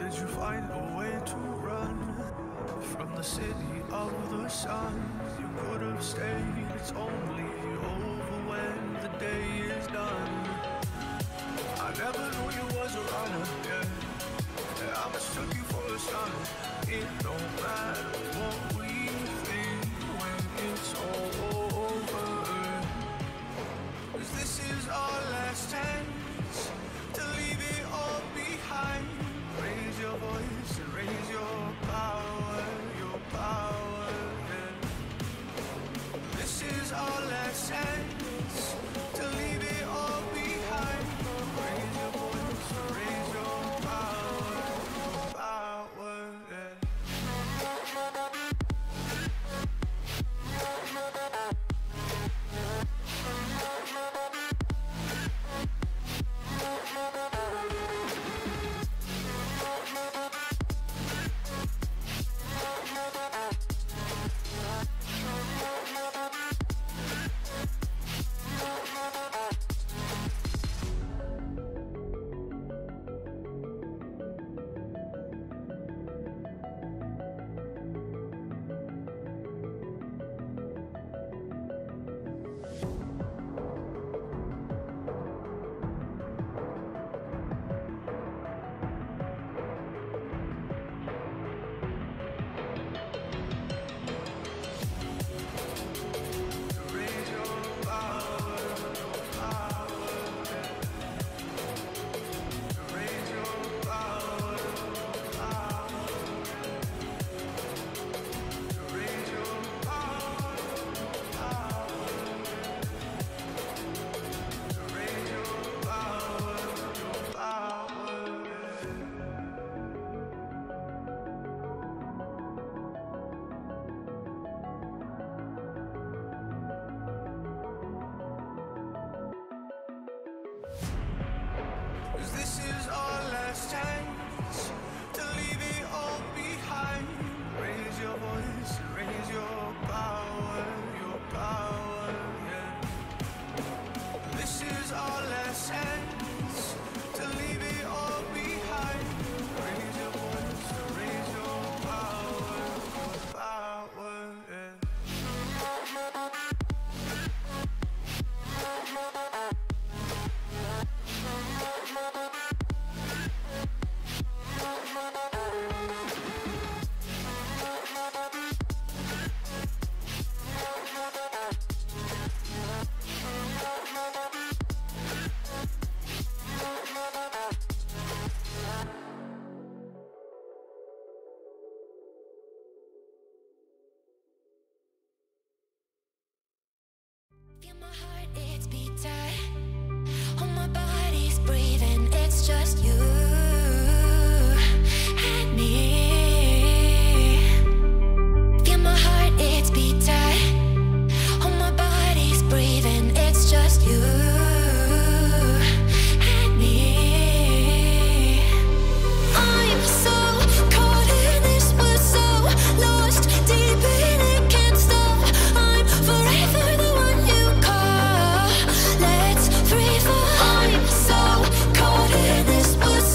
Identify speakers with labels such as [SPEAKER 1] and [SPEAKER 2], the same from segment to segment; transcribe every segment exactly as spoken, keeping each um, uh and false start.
[SPEAKER 1] did you find a way to run from the city of the sun? You could have stayed, it's only over when the day is done. I never knew you was a runner, yeah, yeah, I mistook you for a son. It don't matter what we think when it's all over, 'cause this is our last chance to leave it all behind. Raise your voice and raise your power, your power, yeah. This is our last chance to leave it all behind. Raise your voice and raise your power, your power, yeah. This is our last chance to leave it all behind. Raise your voice, raise your power, your power, yeah. This is our last chance to leave it all behind. Raise your voice, raise your power, your power, yeah.
[SPEAKER 2] Feel my heart, it's beating. Oh, my body's breathing. It's just you and me. Feel my heart, it's beating. Oh, my body's breathing. It's just you and me. I'm so caught in this, we're so lost deep in it, can't stop. I'm forever the one you call. Let's free fall. I'm so caught in this, we're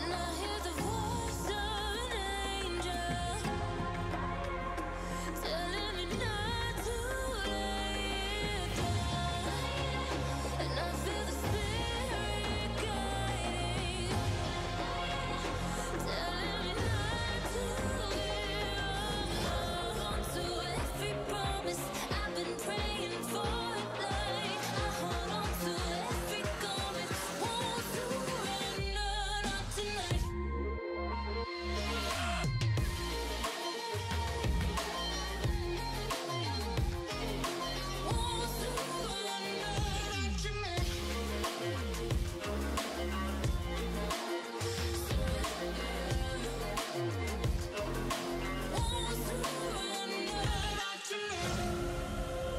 [SPEAKER 2] And I hear the voice of an angel telling me not to lay it down. And I feel the spirit guiding, telling me not to give up. Hold on to every promise I've been praying for at night. I hold on to every comment, won't surrender, not tonight. Won't surrender, not tonight. Won't surrender, not tonight.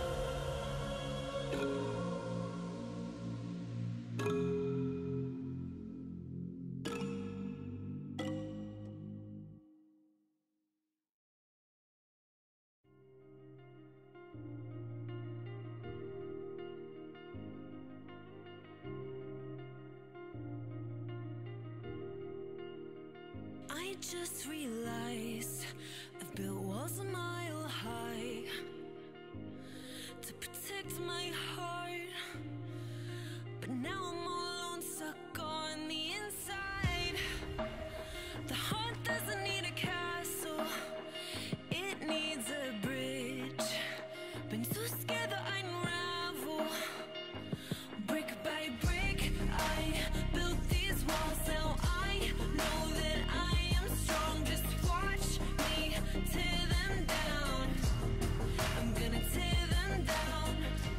[SPEAKER 2] I just realized I've built walls a mile high to protect my heart, but now I'm all alone, stuck on the inside. The heart doesn't need a castle, it needs a bridge. Been too scared that I'd unravel. Brick by brick, I built these walls. Now I know that I am strong. Just watch me tear them down. I'm gonna tear them down.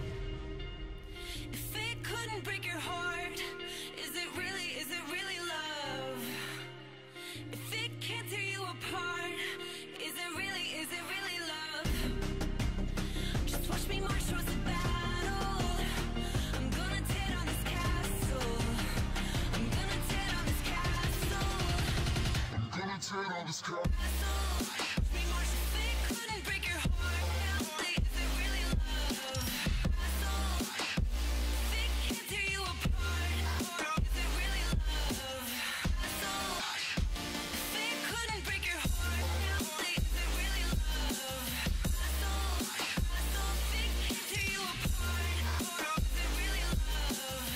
[SPEAKER 2] If it couldn't break your heart, is it really, is it really love? If it can't tear you apart, is it really, is it really love? Just watch me march towards the battle. I'm gonna tear down this castle. I'm gonna tear down this castle.
[SPEAKER 3] I'm gonna tear down this car.
[SPEAKER 2] Watch me march. If it couldn't break your heart, is it really love? If it can't tear you apart, is it really love? If it couldn't break your heart, is it really love? If it can't tear you apart, is it really love?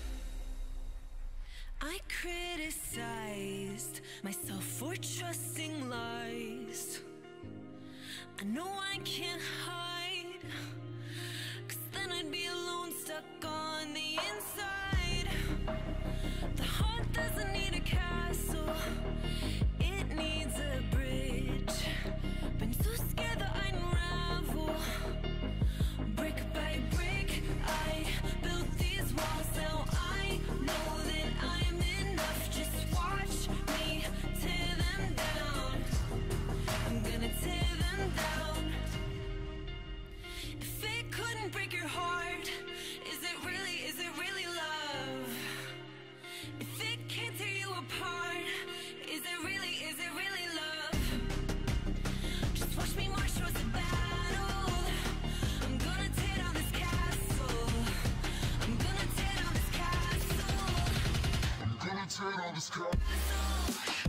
[SPEAKER 2] I criticized myself for trusting lies. I know I can't hide, 'cause then I'd be alone, stuck on the inside. The heart doesn't need a castle, it needs a bridge. Been too scared that I'd unravel. Brick by brick, I built these walls. Now I know that I'm enough. Just watch me tear them down. I'm gonna tear them down. If it couldn't break your heart, is it really, is it really love? If it can't tear you apart, is it really, is it really love? Just watch me march towards the battle. I'm gonna tear down this castle. I'm gonna tear down this castle.
[SPEAKER 3] I'm gonna tear down this car.
[SPEAKER 2] Castle.